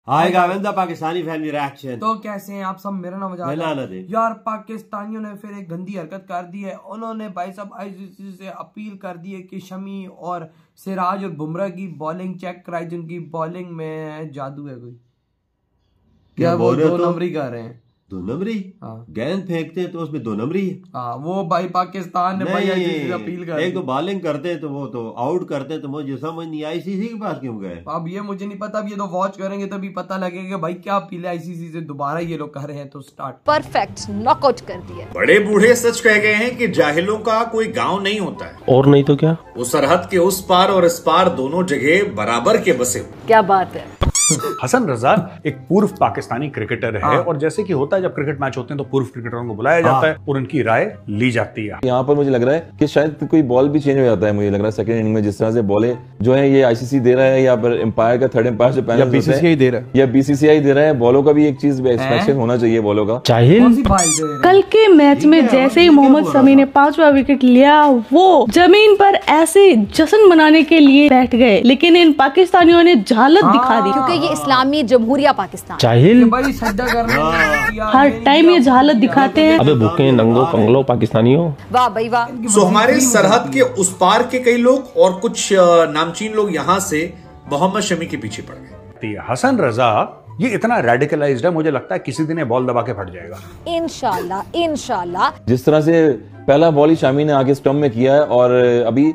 आएगा वेंदा Pakistani family reaction. तो कैसे हैं आप सब? मेरा नाम है यार। पाकिस्तानियों ने फिर एक गंदी हरकत कर दी है। उन्होंने भाई साहब आईसीसी से अपील कर दी है कि शमी और सिराज और बुमराह की बॉलिंग चेक कराई, जिनकी बॉलिंग में जादू है कोई। क्या वो दो नंबरी कर रहे हैं? दो नंबरी? हाँ। गेंद फेंकते हैं तो उसमें दो नंबरी है। हाँ, वो भाई पाकिस्तान ने भाई आईसीसी से अपील कर दी। एक तो बॉलिंग करते हैं तो वो तो आउट करते हैं, तो मुझे समझ नहीं आईसीसी के पास क्यों गए। अब ये मुझे नहीं पता, अब ये तो वॉच करेंगे तभी पता लगेगा भाई क्या अपील है आईसीसी से। दोबारा ये लोग कर रहे हैं तो स्टार्ट परफेक्ट नॉकआउट कर दिया। बड़े बूढ़े सच कह गए हैं कि जाहिलों का कोई गांव नहीं होता है। और नहीं तो क्या, वो सरहद के उस पार और इस पार दोनों जगह बराबर के बसे हुए। क्या बात है। हसन रजा एक पूर्व पाकिस्तानी क्रिकेटर है और जैसे कि होता है जब क्रिकेट मैच होते हैं तो पूर्व क्रिकेटरों को बुलाया जाता है और उनकी राय ली जाती है। यहाँ पर मुझे लग रहा है कि शायद कोई बॉल भी चेंज हो जाता है। मुझे लग रहा है सेकंड इनिंग में जिस तरह से बॉलें जो है ये आईसीसी दे रहा है या फिर एम्पायर का थर्ड एम्पायर से पैनल बीसीसीआई दे रहा है या बीसीसीआई दे रहा है। बॉलों का भी एक चीज एक्सपेक्टेशन होना चाहिए बॉलों का। कल के मैच में जैसे ही मोहम्मद शमी ने 5वां विकेट लिया, वो जमीन पर ऐसे जश्न मनाने के लिए बैठ गए, लेकिन इन पाकिस्तानियों ने झालत दिखा दी। क्योंकि ये इस्लामी जमहूरिया पाकिस्तान चाहिल हर टाइम ये झालत दिखाते हैं। अबे भूखे नंगो कंगलो पाकिस्तानियों। वाह भाई वाह। सो हमारे सरहद के उस पार के कई लोग और कुछ नामचीन लोग यहाँ से मोहम्मद शमी के पीछे पड़ गए। हसन रजा ये इतना रेडिकलाइज्ड है, मुझे लगता है किसी दिन बॉल दबा के फट जाएगा। इंशाल्लाह इंशाल्लाह। जिस तरह से पहला बॉल ही शामी ने आगे स्टंप में किया है और अभी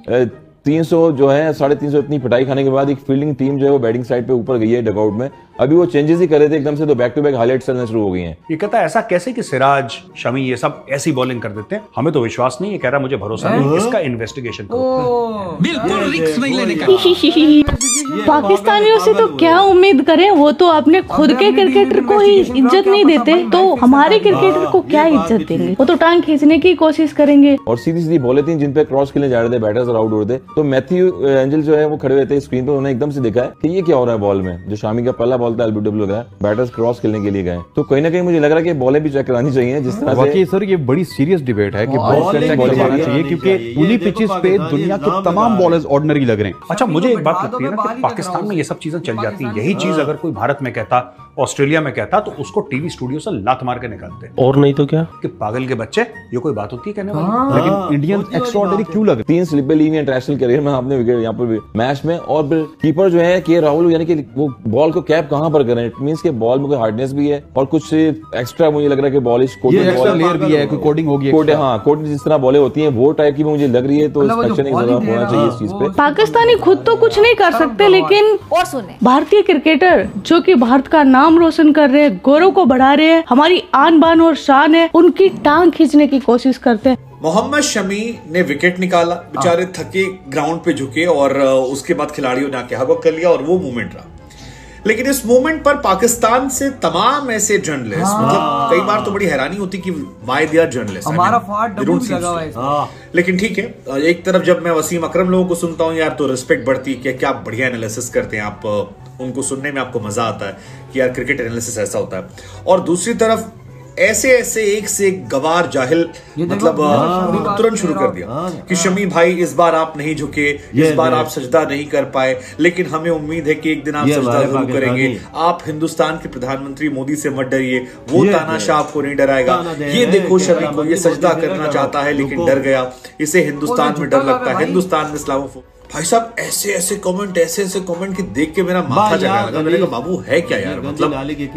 300 जो है 350 इतनी पिटाई खाने के बाद एक फील्डिंग टीम जो है वो बैटिंग साइड पे ऊपर गई है डगआउट में। अभी वो चेंजेस ही कर रहे थे एकदम से, तो बैक टू बैक हाईलाइट्स चलना शुरू हो गई हैं। ये कहता है ऐसा कैसे कि सिराज शमी ये सब ऐसी बॉलिंग कर देते हैं, हमें तो विश्वास नहीं। ये कह रहा मुझे भरोसा नहीं, इसका इन्वेस्टिगेशन करो। बिल्कुल रिस्क नहीं लेने का। पाकिस्तानियों से तो क्या उम्मीद करें, वो तो अपने खुद के क्रिकेटर को ही इज्जत नहीं देते, तो हमारे क्रिकेटर को क्या इज्जत देंगे? वो तो टांग खींचने की कोशिश करेंगे। और सीधी सीधी बॉलें थी जिन पे क्रॉस खेलने जा रहे थे बैटर्स और आउट हो रहे थे, तो मैथ्यू एंजल जो है वो खड़े हुए थे स्क्रीन पे। उन्होंने एकदम से देखा है कि ये क्या हो रहा है बॉल में। जो शामी का पहला बॉल था एलबीडब्ल्यू का, बैटर्स क्रॉस खेलने के लिए गए, तो कहीं ना कहीं मुझे लग रहा है कि बॉलें भी चेक करानी चाहिए। जिस तरह से सर ये बड़ी सीरियस डिबेट है कि बॉल चेक करवाना चाहिए, क्योंकि उन्हीं पिचेस पे दुनिया के तमाम बॉलर्स ऑर्डिनरी लग रहे हैं। अच्छा, मुझे एक बात लगती है ना कि पाकिस्तान में ये सब चीजें चल जाती है। यही चीज अगर कोई भारत में कहता, ऑस्ट्रेलिया में कहता, तो उसको टीवी स्टूडियो से लात मार के निकालते। और नहीं तो क्या, कि पागल के बच्चे, ये कोई बात होती है कहने वाली? लेकिन इंडियन एक्स्ट्राऑर्डिनरी क्यों लग? 3 स्लिपें ली इंटरनेशनल करियर में आपने विकेट यहाँ पर मैच में। और फिर कीपर जो है के राहुल, यानी कि वो बॉल को कैप कहां पर करें? इट मींस के बॉल में कोई हार्डनेस भी है और कुछ एक्स्ट्रा मुझे लग रहा है कि बॉलिश लेयर भी है, कोई कोडिंग होगी। हाँ, कोडिंग जिस तरह बॉलें होती हैं वो टाइप की मुझे लग रही है, तो इंस्पेक्शन होना चाहिए इस चीज पे। पाकिस्तानी खुद तो कुछ नहीं कर सकते, लेकिन और सुने भारतीय क्रिकेटर जो कि भारत का नाम रोशन कर रहे हैं, गौरव को बढ़ा रहे हैं, हमारी आन बान और शान है, उनकी टांग खींचने की कोशिश करते हैं। मोहम्मद शमी ने विकेट निकाला, बेचारे थके ग्राउंड पे झुके और उसके बाद खिलाड़ियों ने आके हग कर लिया और वो मूवमेंट रहा। लेकिन इस मूवमेंट पर पाकिस्तान से तमाम ऐसे जर्नलिस्ट, मतलब कई बार तो बड़ी हैरानी होती कि वाई दे आर जर्नलिस्ट, हमारा फाट लगा हुआ है। लेकिन ठीक है, एक तरफ जब मैं वसीम अकरम लोगों को सुनता हूं यार तो रिस्पेक्ट बढ़ती है कि क्या बढ़िया एनालिसिस करते हैं आप, उनको सुनने में आपको मजा आता है कि यार क्रिकेट एनालिसिस ऐसा होता है। और दूसरी तरफ ऐसे ऐसे एक से एक गवार जाहिल मतलब तुरंत शुरू कर दिया कि शमी भाई इस बार आप नहीं झुके, इस बार आप सजदा नहीं कर पाए, लेकिन हमें उम्मीद है कि एक दिन आप सजदा जरूर करेंगे। आप हिंदुस्तान के प्रधानमंत्री मोदी से मत डरिए, वो तानाशाह आपको नहीं डराएगा। ये देखो शमी को, ये सजदा करना चाहता है लेकिन डर गया, इसे हिंदुस्तान में डर लगता है, हिंदुस्तान में इस्लामोफोब। भाई साहब ऐसे ऐसे कमेंट की देख के मेरा माथा चढ़ने लगा। मैंने कहा बाबू है क्या यार, मतलब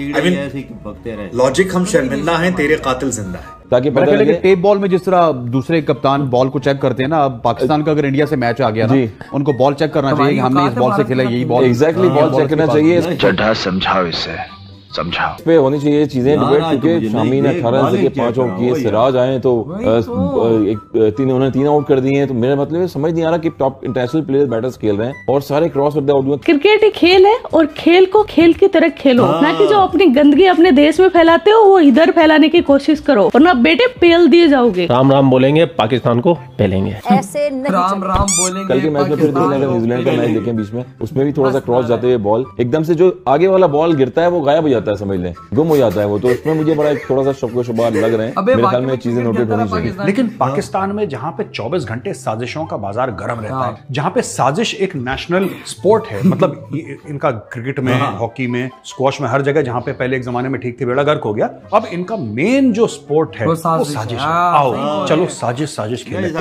लॉजिक हम शर्मिंदा हैं, तेरे कातिल जिंदा है। ताकि पता लगे टेप बॉल में जिस तरह दूसरे कप्तान बॉल को चेक करते हैं ना, अब पाकिस्तान का अगर इंडिया से मैच आ गया ना, उनको बॉल चेक करना चाहिए कि हमने इस बॉल से खेला, यही बॉल एग्जैक्टली बॉल चेक करना चाहिए। चढ़ा समझाओ इसे, समझाओ पे होनी चाहिए चीजें डिबेट, क्योंकि शामी ने 18 से 5 आउट किए, सिराज आए तो 3 आउट कर दिए। तो मेरा मतलब समझ नहीं आ रहा कि टॉप इंटरनेशनल प्लेयर्स बैटर्स खेल रहे हैं और सारे क्रॉस करते आउट हुए। क्रिकेट एक खेल है और खेल को खेल की तरह खेलो, ना कि जो अपनी गंदगी अपने देश में फैलाते हो वो इधर फैलाने की कोशिश करो, वरना बेटे पेल दिए जाओगे। राम राम बोलेंगे, पाकिस्तान को पेलेंगे। ऐसे नहीं राम राम बोलेंगे। कल के मैच में फिर न्यूजीलैंड का मैच देखें, बीच में उसमें भी थोड़ा सा क्रॉस जाते हुए बॉल एकदम से जो आगे वाला बॉल गिरता है वो गायब हो जाता है, समझ लें गुम हो जाता है वो। तो उसमें मुझे बड़ा थोड़ा सा शक शुबा लग रहे हैं, मेरे ख्याल में चीजें नोटेड होनी चाहिए। लेकिन पाकिस्तान में जहां पे 24 घंटे साजिशों का बाजार गर्म रहता है, जहां पे साजिश एक नेशनल स्पोर्ट है, मतलब इनका क्रिकेट में, हॉकी में, स्क्वॉश में, हर जगह जहां पे पहले एक जमाने में ठीक थे बेड़ा गर्क हो गया, अब इनका मेन जो स्पोर्ट है वो साजिश है। आओ चलो साजिश खेलें।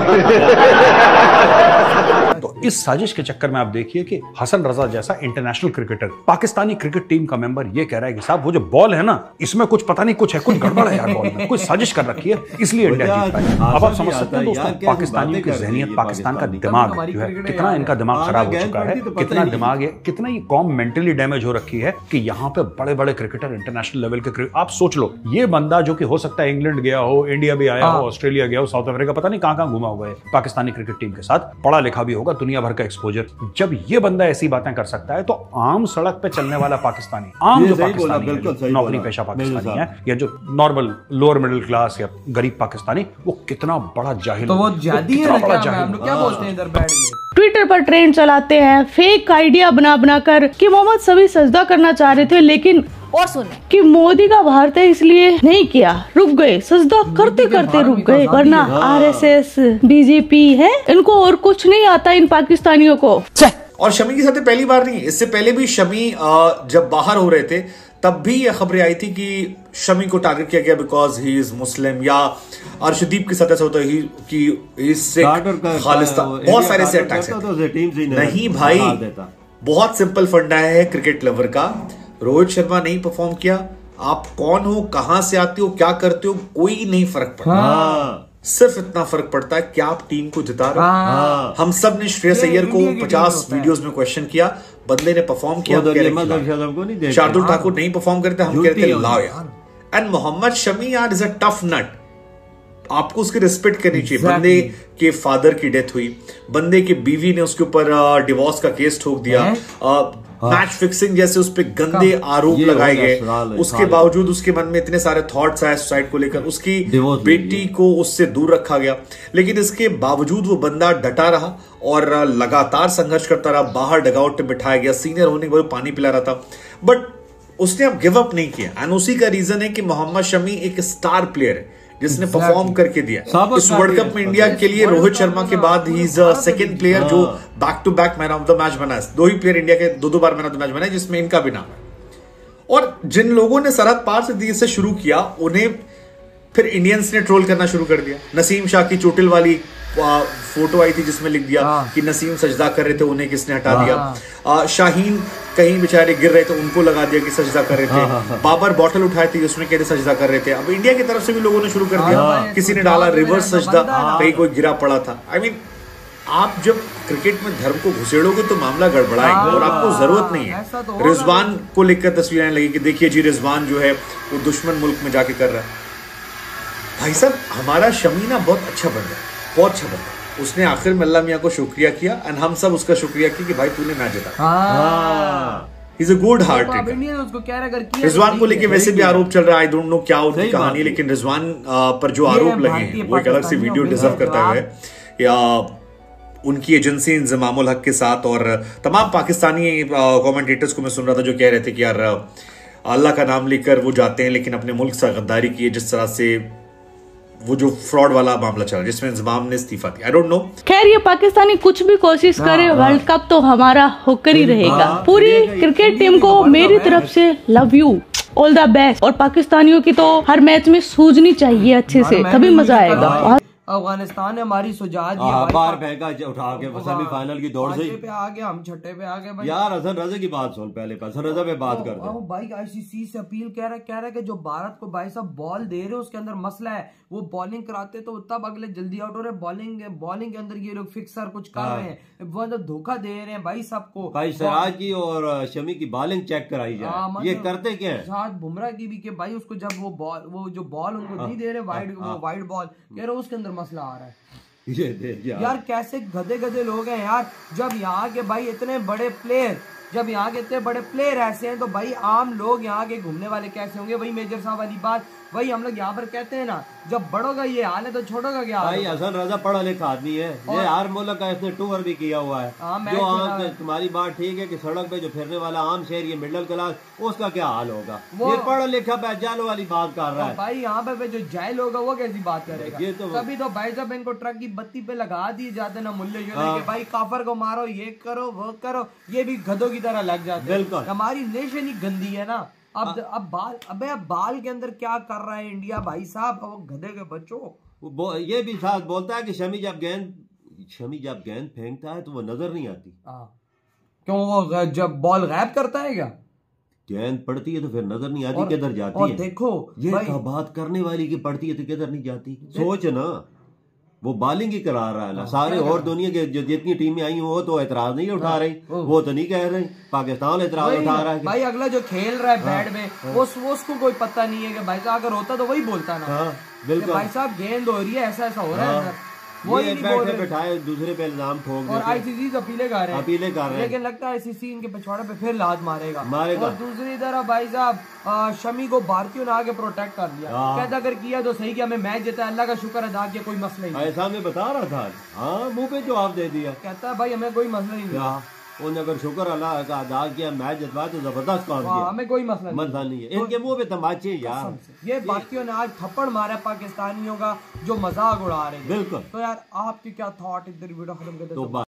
तो इस साजिश के चक्कर में आप देखिए कि हसन रजा जैसा international cricketer Pakistani cricket team का मेंबर ये कह रहा है कि साहब वो जो बॉल है ना, इसमें कुछ पता नहीं, कुछ है, कुछ गड़बड़ है यार बॉल में, कुछ साजिश कर रखी है, इसलिए इंडिया जीत पाई। अब आप समझ सकते हैं दोस्तों, पाकिस्तानियों की जहनियत, पाकिस्तान का दिमाग जो है, कितना इनका दिमाग खराब हो चुका है, कितना दिमाग है, कितना ये कौम मेंटली डैमेज हो रखी है कि यहाँ पे बड़े बड़े क्रिकेटर, इंटरनेशनल लेवल के क्रिकेट, आप सोच लो, ये बंदा जो कि हो सकता है इंग्लैंड गया हो, इंडिया भी आया हो, ऑस्ट्रेलिया गया हो, साउथ अफ्रीका, पता नहीं कहां घुमा हुआ है पाकिस्तानी क्रिकेट टीम के साथ, पढ़ा लिखा भी होगा, दुनिया भर का एक्सपोजर। जब ये बंदा ऐसी बातें कर सकता है तो आम सड़क पे चलने वाला पाकिस्तानी, आम जो पाकिस्तानी है, नौकरी पेशा पाकिस्तानी है, या जो नॉर्मल लोअर मिडिल क्लास या गरीब पाकिस्तानी, वो कितना बड़ा जाहिल, तो वो जादी है, क्या बोलते हैं इधर बैठ के ट्विटर पर ट्रेंड चलाते हैं, फेक आइडिया बना कर कि मोहम्मद शमी सजदा करना चाह रहे थे, लेकिन और सुने कि मोदी का भारत है इसलिए नहीं किया, रुक गए, सजदा करते करते रुक गए, वरना आरएसएस बीजेपी है, इनको और कुछ नहीं आता इन पाकिस्तानियों को। और शमी के साथ पहली बार नहीं, इससे पहले भी शमी जब बाहर हो रहे थे तब भी ये खबरें आई थी कि शमी को टारगेट किया गया बिकॉज ही इज मुस्लिम, या अर्शदीप के साथ ऐसा होता है कि खालिस्तान, बहुत सारे से अटैक्स नहीं भाई, बहुत सिंपल फंडा है क्रिकेट लवर का। रोहित शर्मा नहीं परफॉर्म किया, आप कौन हो, कहां से आते हो, क्या करते हो, कोई नहीं फर्क पड़ता। सिर्फ इतना फर्क पड़ता है कि आप टीम को जिता रहे हो। हम सब ने श्रेयस अय्यर को 50 वीडियोस में क्वेश्चन किया, बंदे ने परफॉर्म किया, शार्दुल ठाकुर नहीं परफॉर्म करते, हम कहते हैं लाओ यार। एंड मोहम्मद शमी यार इज अ टफ नट, आपको उसकी रिस्पेक्ट करनी चाहिए। बंदे के फादर की डेथ हुई, बंदे के बीवी ने उसके ऊपर डिवोर्स का केस ठोक दिया, मैच फिक्सिंग जैसे उस पर गंदे आरोप लगाए गए, उसके बावजूद उसके मन में इतने सारे थॉट्स आए सुसाइड को लेकर, उसकी बेटी को उससे दूर रखा गया, लेकिन इसके बावजूद वो बंदा डटा रहा और लगातार संघर्ष करता रहा। बाहर डगआउट में बिठाया गया, सीनियर होने के बाद पानी पिला रहा था, बट उसने अब गिव अप नहीं किया। एंड उसी का रीजन है कि मोहम्मद शमी एक स्टार प्लेयर है जिसने परफॉर्म करके दिया। इस वर्ल्ड कप में इंडिया के लिए रोहित शर्मा के बाद ही इज सेकंड प्लेयर जो back to back man of the match बना है। 2 ही प्लेयर इंडिया के 2 बार मैन ऑफ द मैच बना है, जिसमें इनका भी नाम है। और जिन लोगों ने सरहद पार से दिए से शुरू किया, उन्हें फिर इंडियंस ने ट्रोल करना शुरू कर दिया। नसीम शाह की चोटिल वाली फोटो आई थी जिसमें लिख दिया कि नसीम सजदा कर रहे थे, उन्हें किसने हटा दिया। शाहीन कहीं बेचारे गिर रहे थे, उनको लगा दिया कि सजदा कर रहे थे। बाबर बॉटल उठाए थे, उसमें कहते सजदा कर रहे थे। अब इंडिया की तरफ से भी लोगों ने शुरू कर दिया, किसी ने डाला रिवर्स सजदा, कहीं कोई गिरा पड़ा था। आई मीन, आप जब क्रिकेट में धर्म को घुसेड़ोगे तो मामला गड़बड़ाएगा, और आपको जरूरत नहीं है। रिजवान को लेकर तस्वीरें लगी कि देखिए जी रिजवान जो है वो दुश्मन मुल्क में जाके कर रहा है। भाई साहब, हमारा शमी ना बहुत अच्छा बंदा है, बहुत अच्छा बंदा। उसने आखिर में अल्लाह मियां को शुक्रिया किया, एंड हम सब उसका शुक्रिया किया कि भाई तूने मैच जिता। He's a good hearted। Rizwan को लेके वैसे भी आरोप चल रहा है, आई डोंट नो क्या उनकी कहानी, लेकिन रिजवान पर जो आरोप लगे हैं वो एक अलग से वीडियो डिजर्व करता है। या उनकी एजेंसी इंजमामुल हक के साथ और तमाम पाकिस्तानी कमेंटेटर्स को मैं सुन रहा था जो कह रहे थे कि यार अल्लाह का नाम लेकर वो जाते हैं लेकिन अपने मुल्क से गद्दारी की है, जिस तरह से वो जो फ्रॉड वाला मामला चला जिसमें इंजमाम ने इस्तीफा दिया। I don't know. खैर, ये पाकिस्तानी कुछ भी कोशिश करे, वर्ल्ड कप तो हमारा होकर ही रहेगा। पूरी क्रिकेट टीम को मेरी तरफ से love you, all the best. और पाकिस्तानियों की तो हर मैच में सूझनी चाहिए अच्छे से, तभी मजा आएगा। अफगानिस्तान ने हमारी सुझाव दी, बार फेंका उठा के सेमीफाइनल की दौड़ से पे आ गए, हम छठे पे आ गए भाई। यार हसन रजा की बात सुन, पहले हसन रजा पे बात कर दो भाई। आईसीसी से अपील कह रहा है कि जो भारत को भाई साहब बॉल दे रहे हो उसके अंदर मसला है। वो बॉलिंग कराते तो तब अगले जल्दी आउट हो रहे, बॉलिंग के अंदर ये लोग फिक्सर कुछ कर रहे हैं, वो धोखा दे रहे हैं भाई सबको। भाई सिराज की और शमी की बॉलिंग चेक कराई जाए, ये करते क्या है? साथ बुमराह की भी कि भाई उसको जब वो जो बॉल उनको नहीं दे रहे वाइड बॉल कह रहे उसके अंदर मसला आ रहा है। यार कैसे गधे लोग हैं यार, जब यहाँ के भाई इतने बड़े प्लेयर जब यहाँ के इतने बड़े प्लेयर ऐसे हैं तो भाई आम लोग यहाँ के घूमने वाले कैसे होंगे? वही मेजर साहब वाली बात, वही हम लोग यहाँ पर कहते हैं ना, जब बड़ों का ये हाल है तो छोटों का क्या हाल भाई? हसन रजा पढ़ा लिखा आदमी है, ये हर मुल्क का इसने टूर भी किया हुआ है। जो आम, तुम्हारी बात ठीक है कि सड़क पे जो फिरने वाला आम शहर, ये मिडिल क्लास, उसका क्या हाल होगा? ये पढ़ा लिखा बैजालो वाली बात कर रहा है भाई। यहाँ पे जो जाहिल होगा वो कैसी बात करेगा? ये तो कभी तो भाई साहब इनको ट्रक की बत्ती पे लगा दिए जाते ना मुल्ले के भाई काफर को मारो, ये करो वो करो, ये भी गधों की तरह लग जाते हैं। हमारी नेशन ही गंदी है ना। अब बाल के अंदर क्या कर रहा है इंडिया भाई साहब? वो गधे के बच्चों। ये भी साथ बोलता है कि शमी जब गेंद फेंकता है तो वो नजर नहीं आती। क्यों? वो जब बॉल गायब करता है क्या? गेंद पड़ती है तो फिर नजर नहीं आती किधर जाती है। देखो ये बात करने वाली की पड़ती है तो किधर नहीं जाती। सोच ना, वो बॉलिंग ही करा रहा है ना। सारे और दुनिया के जो जितनी टीमें आई वो तो एतराज नहीं उठा रही, वो तो नहीं कह रही। पाकिस्तान एतराज उठा रहा है भाई। अगला जो खेल रहा है बैट में वो उसको कोई पता नहीं है कि भाई साहब अगर होता तो वही बोलता ना। बिल्कुल भाई साहब गेंद हो रही है, ऐसा हो रहा है, वो बैठे बैठाए दूसरे पे इल्जाम ठोक देते। और आईसीसी अपीलें कर रहे हैं, लेकिन लगता है आईसीसी इनके पिछवाड़े पे फिर लात मारेगा। और दूसरी तरफ भाई साहब शमी को भारतीयों ने आगे प्रोटेक्ट कर लिया। कहता अगर किया तो सही, कि हमें मैच जीता, अल्लाह का शुक्र अदा किया, कोई मसला ही नहीं। ऐसा मैं बता रहा था, हाँ मुंह पे जवाब दे दिया। कहता है भाई हमें कोई मसला ही नहीं, उन्होंने अगर शुक्र अल्लाह का अदा किया, मैच जितवा तो जबरदस्त काम किया, हमें कोई मसला नहीं है। इनके मुंह पे तमाचे यार। ये बाकियों ने आज थप्पड़ मारा पाकिस्तानियों का जो मजाक उड़ा रहे हैं। बिल्कुल। तो यार आपकी क्या थॉट इधर वीडियो खत्म कर दे।